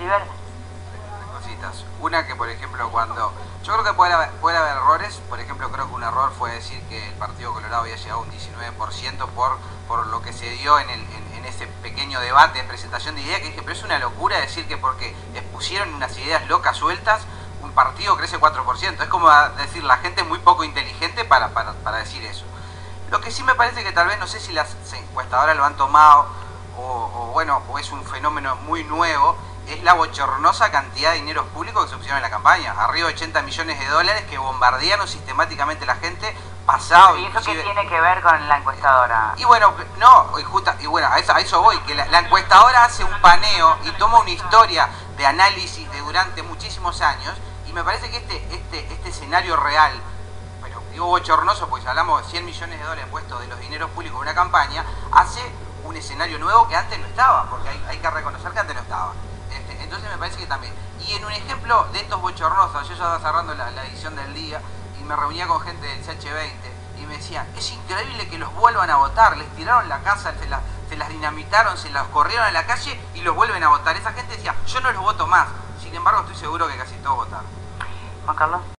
River. Cositas. Una que, por ejemplo, cuando... Yo creo que puede haber errores. Por ejemplo, creo que un error fue decir que el Partido Colorado había llegado a un 19% por lo que se dio en ese pequeño debate, presentación de ideas, que dije, pero es una locura decir que porque expusieron unas ideas locas sueltas, un partido crece 4%. Es como decir, la gente es muy poco inteligente para decir eso. Lo que sí me parece que tal vez, no sé si las encuestadoras lo han tomado, o es un fenómeno muy nuevo, es la bochornosa cantidad de dinero público que se pusieron en la campaña. Arriba de 80 millones de dólares que bombardearon sistemáticamente la gente, pasado. ¿Y eso qué tiene que ver con la encuestadora? Y bueno, no, a eso voy, que la encuestadora hace un paneo y toma una historia de análisis de durante muchísimos años, y me parece que este escenario real, pero digo bochornoso porque si hablamos de 100 millones de dólares puestos de los dineros públicos de una campaña, hace un escenario nuevo que antes no estaba, porque hay que reconocer que antes no estaba. Entonces me parece que también. Y en un ejemplo de estos bochornosos, yo ya estaba cerrando la edición del día y me reunía con gente del CH20 y me decían, es increíble que los vuelvan a votar, les tiraron la casa, se las dinamitaron, se las corrieron a la calle y los vuelven a votar. Esa gente decía, yo no los voto más. Sin embargo, estoy seguro que casi todos votaron. Juan Carlos.